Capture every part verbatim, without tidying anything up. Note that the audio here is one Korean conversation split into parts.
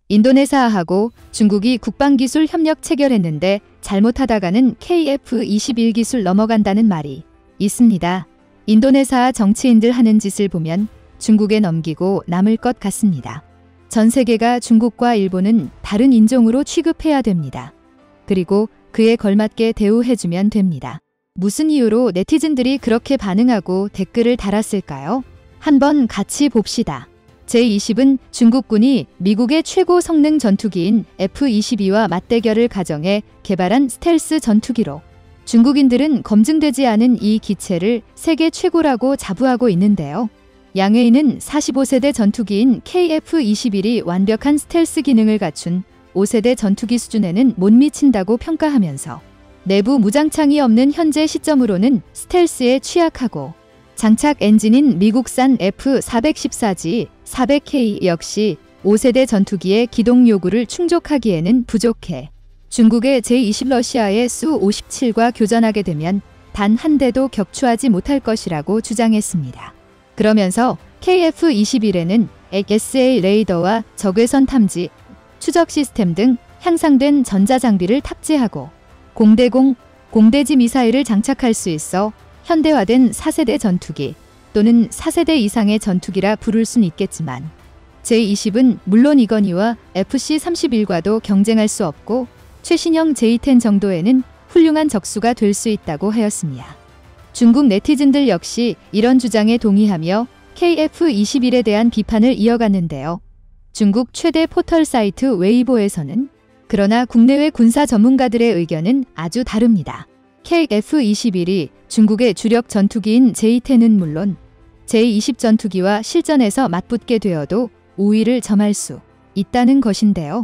인도네시아하고 중국이 국방기술 협력 체결했는데 잘못하다가는 케이에프 이십일 기술 넘어간다는 말이 있습니다. 인도네시아 정치인들 하는 짓을 보면 중국에 넘기고 남을 것 같습니다. 전 세계가 중국과 일본은 다른 인종으로 취급해야 됩니다. 그리고 그에 걸맞게 대우해주면 됩니다. 무슨 이유로 네티즌들이 그렇게 반응하고 댓글을 달았을까요? 한번 같이 봅시다. 제이십은 중국군이 미국의 최고 성능 전투기인 에프 이십이와 맞대결을 가정해 개발한 스텔스 전투기로 중국인들은 검증되지 않은 이 기체를 세계 최고라고 자부하고 있는데요. 양회인은 사십오 세대 전투기인 케이에프 이십일이 완벽한 스텔스 기능을 갖춘 오 세대 전투기 수준에는 못 미친다고 평가하면서 내부 무장창이 없는 현재 시점으로는 스텔스에 취약하고 장착 엔진인 미국산 에프 사백십사 지 사백 케이 역시 오 세대 전투기의 기동 요구를 충족하기에는 부족해 중국의 제이십 러시아의 수 오십칠과 교전하게 되면 단 한 대도 격추하지 못할 것이라고 주장했습니다. 그러면서 케이에프 이십일에는 에스에이 레이더와 적외선 탐지, 추적 시스템 등 향상된 전자장비를 탑재하고 공대공, 공대지 미사일을 장착할 수 있어 현대화된 사 세대 전투기 또는 사 세대 이상의 전투기라 부를 순 있겠지만 제이십은 물론 이건희와 에프씨 삼십일과도 경쟁할 수 없고 최신형 제이 텐 정도에는 훌륭한 적수가 될 수 있다고 하였습니다. 중국 네티즌들 역시 이런 주장에 동의하며 케이에프 이십일에 대한 비판을 이어갔는데요. 중국 최대 포털 사이트 웨이보에서는 그러나 국내외 군사 전문가들의 의견은 아주 다릅니다. 케이에프 이십일이 중국의 주력 전투기인 제이 텐은 물론 제이 이십 전투기와 실전에서 맞붙게 되어도 우위를 점할 수 있다는 것인데요.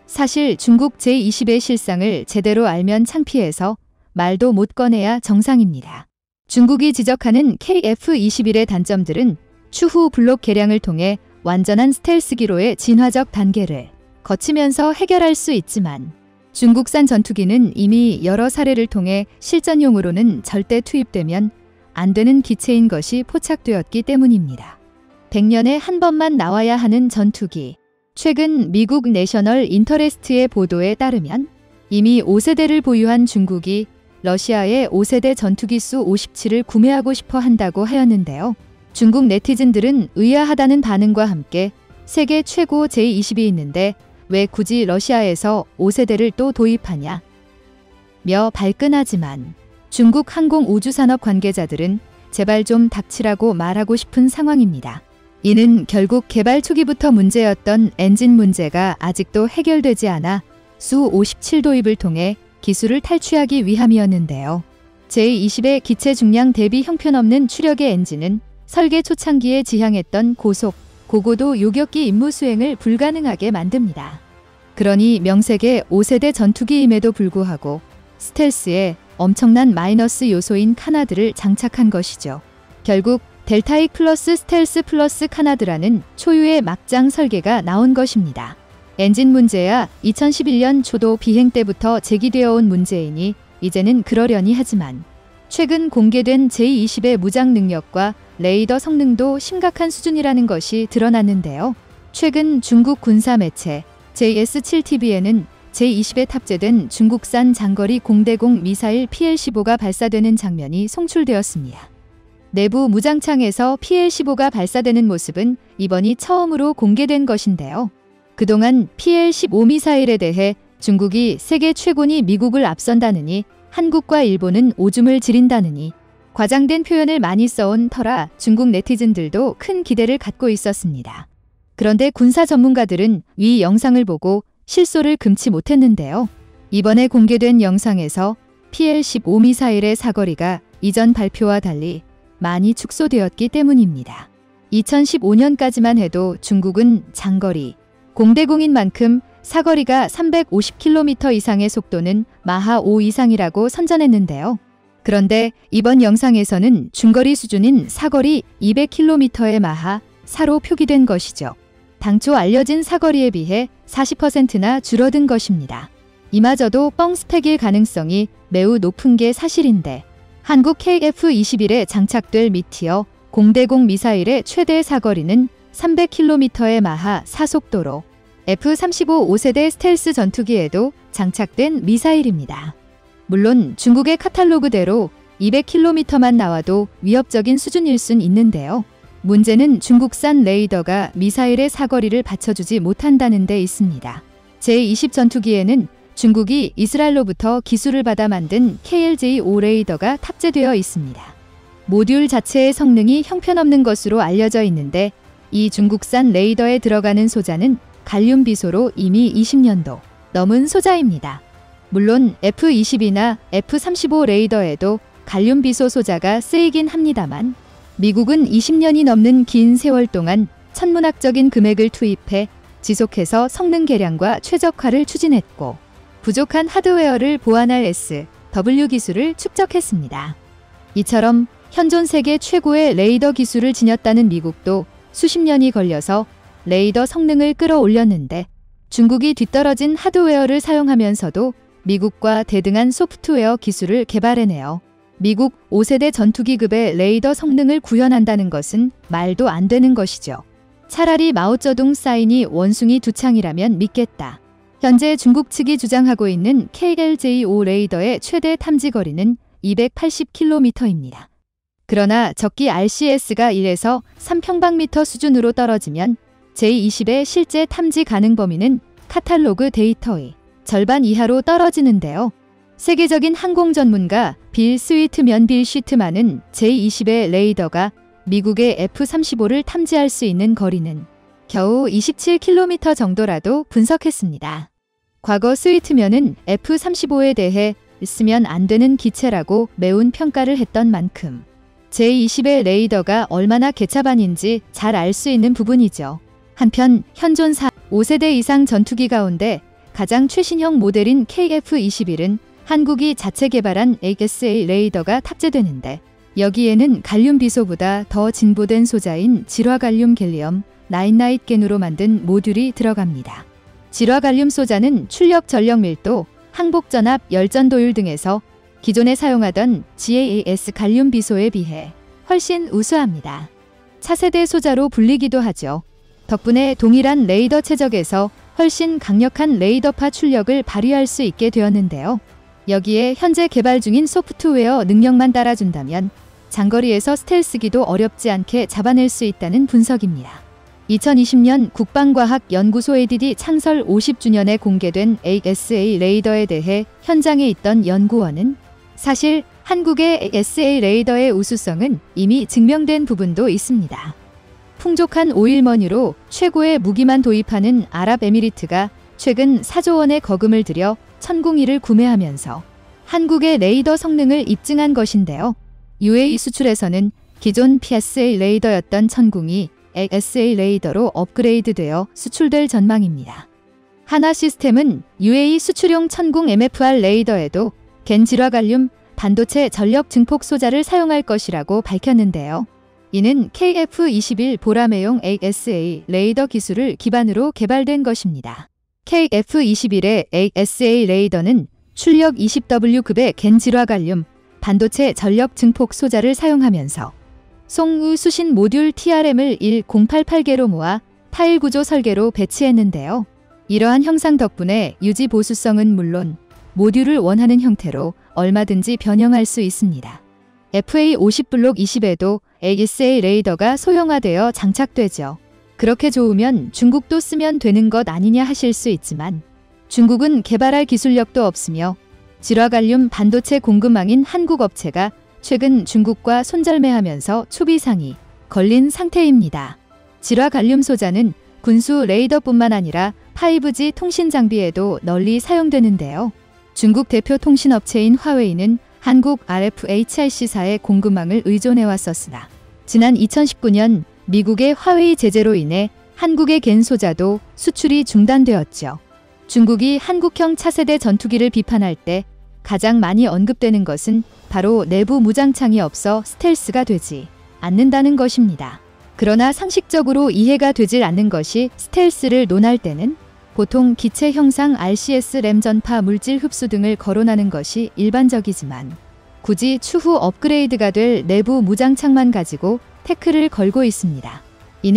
사실 중국 제이 이십의 실상을 제대로 알면 창피해서 말도 못 꺼내야 정상입니다. 중국이 지적하는 케이에프 이십일의 단점들은 추후 블록 개량을 통해 완전한 스텔스기로의 진화적 단계를 거치면서 해결할 수 있지만 중국산 전투기는 이미 여러 사례를 통해 실전용으로는 절대 투입되면 안 되는 기체인 것이 포착되었기 때문입니다. 백 년에 한 번만 나와야 하는 전투기. 최근 미국 내셔널 인터레스트의 보도에 따르면 이미 오 세대를 보유한 중국이 러시아의 오 세대 전투기 수 오십칠을 구매하고 싶어 한다고 하였는데요. 중국 네티즌들은 의아하다는 반응과 함께 세계 최고 제이 이십이 있는데 왜 굳이 러시아에서 오 세대를 또 도입하냐? 며 발끈하지만 중국 항공우주산업 관계자들은 제발 좀 닥치라고 말하고 싶은 상황입니다. 이는 결국 개발 초기부터 문제였던 엔진 문제가 아직도 해결되지 않아 수 오십칠 도입을 통해 기술을 탈취하기 위함이었는데요. 제이 이십의 기체 중량 대비 형편없는 추력의 엔진은 설계 초창기에 지향했던 고속, 고고도 요격기 임무 수행을 불가능하게 만듭니다. 그러니 명색의 오 세대 전투기임에도 불구하고 스텔스에 엄청난 마이너스 요소인 카나드를 장착한 것이죠. 결국 델타익 플러스 스텔스 플러스 카나드라는 초유의 막장 설계가 나온 것입니다. 엔진 문제야 이천십일 년 초도 비행 때부터 제기되어 온 문제이니 이제는 그러려니 하지만 최근 공개된 제이 이십의 무장 능력과 레이더 성능도 심각한 수준이라는 것이 드러났는데요. 최근 중국 군사 매체 제이에스 칠 티비에는 제이 이십에 탑재된 중국산 장거리 공대공 미사일 피엘 십오가 발사되는 장면이 송출되었습니다. 내부 무장창에서 피엘 십오가 발사되는 모습은 이번이 처음으로 공개된 것인데요. 그동안 피엘 십오 미사일에 대해 중국이 세계 최고니 미국을 앞선다느니 한국과 일본은 오줌을 지린다느니 과장된 표현을 많이 써온 터라 중국 네티즌들도 큰 기대를 갖고 있었습니다. 그런데 군사 전문가들은 위 영상을 보고 실소를 금치 못했는데요. 이번에 공개된 영상에서 피엘 십오 미사일의 사거리가 이전 발표와 달리 많이 축소되었기 때문입니다. 이천십오 년까지만 해도 중국은 장거리, 공대공인 만큼 사거리가 삼백오십 킬로미터 이상의 속도는 마하 오 이상이라고 선전했는데요. 그런데 이번 영상에서는 중거리 수준인 사거리 이백 킬로미터의 마하 사로 표기된 것이죠. 당초 알려진 사거리에 비해 사십 퍼센트나 줄어든 것입니다. 이마저도 뻥 스펙일 가능성이 매우 높은 게 사실인데 한국 케이에프 이십일에 장착될 미티어 공대공 미사일의 최대 사거리는 삼백 킬로미터의 마하 사 속도로 에프 삼십오 오 세대 스텔스 전투기에도 장착된 미사일입니다. 물론 중국의 카탈로그대로 이백 킬로미터만 나와도 위협적인 수준일 순 있는데요. 문제는 중국산 레이더가 미사일의 사거리를 받쳐주지 못한다는 데 있습니다. 제이십 전투기에는 중국이 이스라엘로부터 기술을 받아 만든 케이엘제이 오 레이더가 탑재되어 있습니다. 모듈 자체의 성능이 형편없는 것으로 알려져 있는데 이 중국산 레이더에 들어가는 소자는 갈륨 비소로 이미 이십 년도 넘은 소자입니다. 물론 에프 이십이나 에프 삼십오 레이더에도 갈륨 비소 소자가 쓰이긴 합니다만 미국은 이십 년이 넘는 긴 세월 동안 천문학적인 금액을 투입해 지속해서 성능 개량과 최적화를 추진했고 부족한 하드웨어를 보완할 에스 더블유 기술을 축적했습니다. 이처럼 현존 세계 최고의 레이더 기술을 지녔다는 미국도 수십 년이 걸려서 레이더 성능을 끌어올렸는데 중국이 뒤떨어진 하드웨어를 사용하면서도 미국과 대등한 소프트웨어 기술을 개발해내요. 미국 오 세대 전투기급의 레이더 성능을 구현한다는 것은 말도 안 되는 것이죠. 차라리 마오쩌둥 사인이 원숭이 두 창이라면 믿겠다. 현재 중국 측이 주장하고 있는 케이엘제이 오 레이더의 최대 탐지 거리는 이백팔십 킬로미터입니다. 그러나 적기 알씨에스가 일에서 삼 평방미터 수준으로 떨어지면 제이 이십의 실제 탐지 가능 범위는 카탈로그 데이터의 절반 이하로 떨어지는데요. 세계적인 항공 전문가 빌 스위트면 빌 쉬트만은 제이 이십의 레이더가 미국의 에프 삼십오를 탐지할 수 있는 거리는 겨우 이십칠 킬로미터 정도라도 분석했습니다. 과거 스위트면은 에프 삼십오에 대해 있으면 안 되는 기체라고 매운 평가를 했던 만큼 제이 이십의 레이더가 얼마나 개차반인지 잘 알 수 있는 부분이죠. 한편 현존 오 세대 이상 전투기 가운데 가장 최신형 모델인 케이에프 이십일은 한국이 자체 개발한 에이에스에이 레이더가 탑재되는데 여기에는 갈륨 비소보다 더 진보된 소자인 질화갈륨 갤리엄 나인나잇겐으로 만든 모듈이 들어갑니다. 질화갈륨 소자는 출력 전력 밀도, 항복 전압, 열전 도율 등에서 기존에 사용하던 지에이에스 갈륨 비소에 비해 훨씬 우수합니다. 차세대 소자로 불리기도 하죠. 덕분에 동일한 레이더 최적에서 훨씬 강력한 레이더파 출력을 발휘할 수 있게 되었는데요. 여기에 현재 개발 중인 소프트웨어 능력만 따라준다면 장거리에서 스텔스기도 어렵지 않게 잡아낼 수 있다는 분석입니다. 이천이십 년 국방과학연구소 에이디디 창설 오십 주년에 공개된 에이에스에이 레이더에 대해 현장에 있던 연구원은 사실 한국의 에이에스에이 레이더의 우수성은 이미 증명된 부분도 있습니다. 풍족한 오일머니로 최고의 무기만 도입하는 아랍에미리트가 최근 사조 원의 거금을 들여 천궁이를 구매하면서 한국의 레이더 성능을 입증한 것인데요. 유에이 수출에서는 기존 피에스에이 레이더였던 천궁이 에이에스에이 레이더로 업그레이드되어 수출될 전망입니다. 하나시스템은 유에이 수출용 천궁 엠에프알 레이더에도 겐 질화갈륨 반도체 전력 증폭 소자를 사용할 것이라고 밝혔는데요. 이는 케이에프 이십일 보라매용 에이에스에이 레이더 기술을 기반으로 개발된 것입니다. 케이에프 이십일의 에이에스에이 레이더는 출력 이십 더블유급의 겐 질화갈륨 반도체 전력 증폭 소자를 사용하면서 송우 수신 모듈 티알엠을 천팔십팔 개로 모아 타일 구조 설계로 배치했는데요. 이러한 형상 덕분에 유지 보수성은 물론 모듈을 원하는 형태로 얼마든지 변형할 수 있습니다. 에프에이 오십 블록 이십에도 에이에스에이 레이더가 소형화되어 장착되죠. 그렇게 좋으면 중국도 쓰면 되는 것 아니냐 하실 수 있지만 중국은 개발할 기술력도 없으며 질화갈륨 반도체 공급망인 한국 업체가 최근 중국과 손절매하면서 초비상이 걸린 상태입니다. 질화갈륨 소자는 군수 레이더뿐만 아니라 파이브지 통신 장비에도 널리 사용되는데요. 중국 대표 통신업체인 화웨이는 한국 알에프에이치아이씨사의 공급망을 의존해왔었으나 지난 이천십구 년 미국의 화웨이 제재로 인해 한국의 겐 소자도 수출이 중단되었죠. 중국이 한국형 차세대 전투기를 비판할 때 가장 많이 언급되는 것은 바로 내부 무장창이 없어 스텔스가 되지 않는다는 것입니다. 그러나 상식적으로 이해가 되질 않는 것이 스텔스를 논할 때는 보통 기체 형상 알씨에스 램 전파 물질 흡수 등을 거론하는 것이 일반적이지만 굳이 추후 업그레이드가 될 내부 무장창만 가지고 태클을 걸고 있습니다. 이는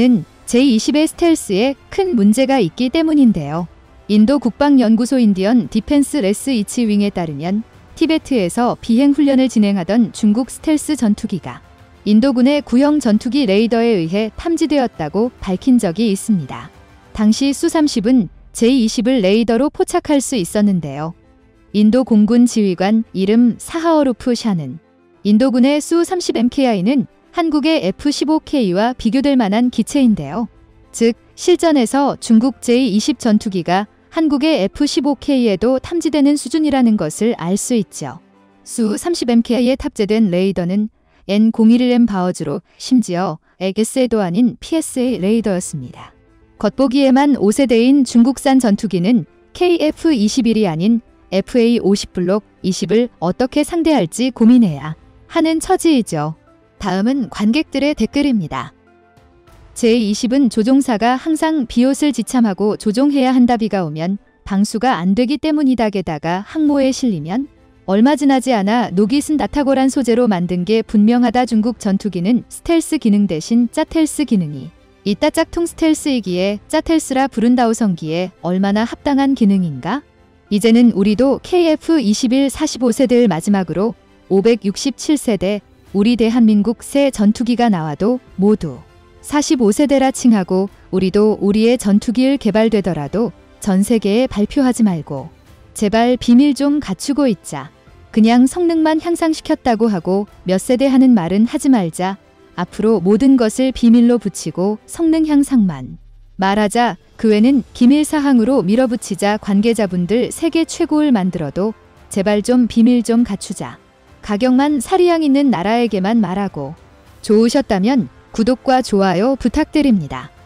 제이 이십의 스텔스에 큰 문제가 있기 때문인데요. 인도 국방연구소 인디언 디펜스 레스이치 윙에 따르면 티베트에서 비행 훈련을 진행하던 중국 스텔스 전투기가 인도군의 구형 전투기 레이더에 의해 탐지되었다고 밝힌 적이 있습니다. 당시 수 삼십은 제이 이십을 레이더로 포착할 수 있었는데요. 인도 공군 지휘관 이름 사하어루프 샤는 인도군의 수 삼십 엠케이아이는 한국의 에프 십오 케이와 비교될 만한 기체인데요. 즉, 실전에서 중국 제이 이십 전투기가 한국의 에프 십오 케이에도 탐지되는 수준이라는 것을 알 수 있죠. 수 삼십 엠케이아이에 탑재된 레이더는 엔 공일일 엠 바어즈로 심지어 에스에도 아닌 피에스에이 레이더였습니다. 겉보기에만 오 세대인 중국산 전투기는 케이에프 이십일이 아닌 에프에이 오십 블록 이십을 어떻게 상대할지 고민해야 하는 처지이죠. 다음은 관객들의 댓글입니다. 제이 이십은 조종사가 항상 비옷을 지참하고 조종해야 한다. 비가 오면 방수가 안 되기 때문이다. 게다가 항모에 실리면 얼마 지나지 않아 녹이 쓴 나타고란 소재로 만든 게 분명하다. 중국 전투기는 스텔스 기능 대신 짜텔스 기능이 있다. 짝퉁 스텔스이기에 짜텔스라 부른다우 성기에 얼마나 합당한 기능인가? 이제는 우리도 케이에프 이십일 사십오 세대를 마지막으로 오백육십칠 세대 우리 대한민국 새 전투기가 나와도 모두 사십오 세대라 칭하고 우리도 우리의 전투기를 개발되더라도 전 세계에 발표하지 말고 제발 비밀 좀 갖추고 있자. 그냥 성능만 향상시켰다고 하고 몇 세대 하는 말은 하지 말자. 앞으로 모든 것을 비밀로 붙이고 성능 향상만 말하자. 그 외는 기밀사항으로 밀어붙이자. 관계자분들 세계 최고를 만들어도 제발 좀 비밀 좀 갖추자. 가격만 사리양 있는 나라에게만 말하고. 좋으셨다면 구독과 좋아요 부탁드립니다.